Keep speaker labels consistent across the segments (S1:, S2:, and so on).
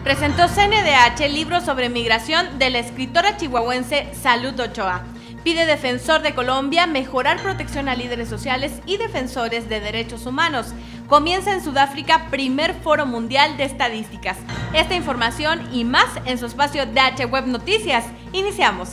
S1: Presentó CNDH libro sobre migración de la escritora chihuahuense Salud Ochoa. Pide Defensor de Colombia mejorar protección a líderes sociales y defensores de derechos humanos. Comienza en Sudáfrica primer Foro Mundial de Estadísticas. Esta información y más en su espacio DH Web Noticias. Iniciamos.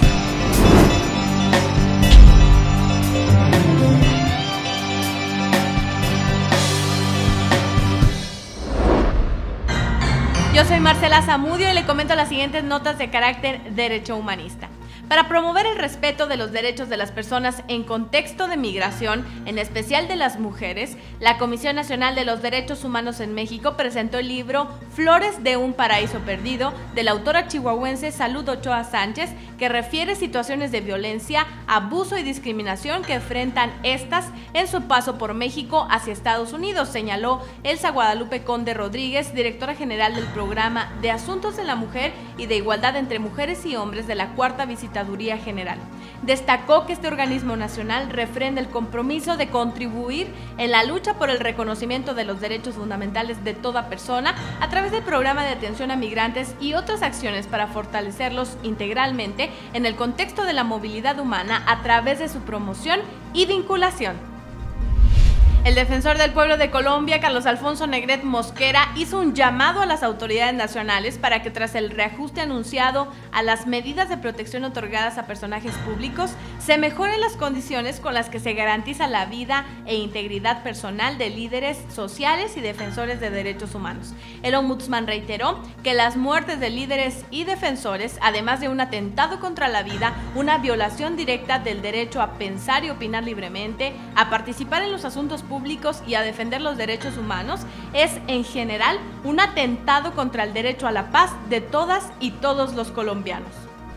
S1: Yo soy Marcela Zamudio y le comento las siguientes notas de carácter derecho humanista. Para promover el respeto de los derechos de las personas en contexto de migración, en especial de las mujeres, la Comisión Nacional de los Derechos Humanos en México presentó el libro Flores de un Paraíso Perdido, de la autora chihuahuense Salud Ochoa Sánchez, que refiere situaciones de violencia, abuso y discriminación que enfrentan estas en su paso por México hacia Estados Unidos, señaló Elsa Guadalupe Conde Rodríguez, directora general del Programa de Asuntos de la Mujer y de Igualdad entre Mujeres y Hombres de la Cuarta Visitaduría General. Destacó que este organismo nacional refrenda el compromiso de contribuir en la lucha por el reconocimiento de los derechos fundamentales de toda persona a través del programa de atención a migrantes y otras acciones para fortalecerlos integralmente en el contexto de la movilidad humana a través de su promoción y vinculación. El defensor del pueblo de Colombia, Carlos Alfonso Negret Mosquera, hizo un llamado a las autoridades nacionales para que tras el reajuste anunciado a las medidas de protección otorgadas a personajes públicos, se mejoren las condiciones con las que se garantiza la vida e integridad personal de líderes sociales y defensores de derechos humanos. El ombudsman reiteró que las muertes de líderes y defensores, además de un atentado contra la vida, una violación directa del derecho a pensar y opinar libremente, a participar en los asuntos públicos y a defender los derechos humanos, es en general un atentado contra el derecho a la paz de todas y todos los colombianos.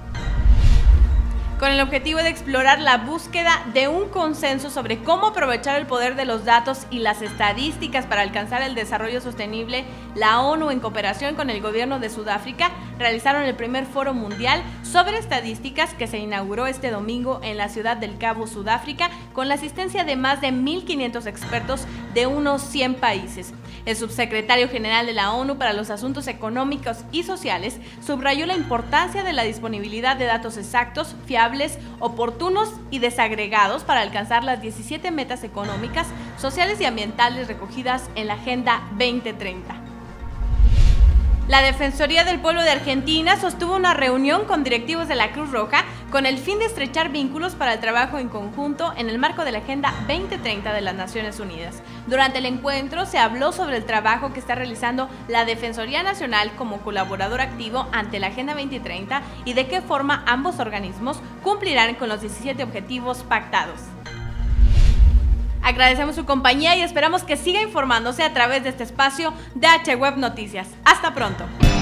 S1: Con el objetivo de explorar la búsqueda de un consenso sobre cómo aprovechar el poder de los datos y las estadísticas para alcanzar el desarrollo sostenible, la ONU, en cooperación con el gobierno de Sudáfrica, realizaron el primer Foro Mundial sobre Estadísticas que se inauguró este domingo en la ciudad del Cabo, Sudáfrica, con la asistencia de más de 1.500 expertos de unos 100 países. El subsecretario general de la ONU para los Asuntos Económicos y Sociales subrayó la importancia de la disponibilidad de datos exactos, fiables, oportunos y desagregados para alcanzar las 17 metas económicas, sociales y ambientales recogidas en la Agenda 2030. La Defensoría del Pueblo de Argentina sostuvo una reunión con directivos de la Cruz Roja con el fin de estrechar vínculos para el trabajo en conjunto en el marco de la Agenda 2030 de las Naciones Unidas. Durante el encuentro se habló sobre el trabajo que está realizando la Defensoría Nacional como colaborador activo ante la Agenda 2030 y de qué forma ambos organismos cumplirán con los 17 objetivos pactados. Agradecemos su compañía y esperamos que siga informándose a través de este espacio DH Web Noticias. Hasta pronto.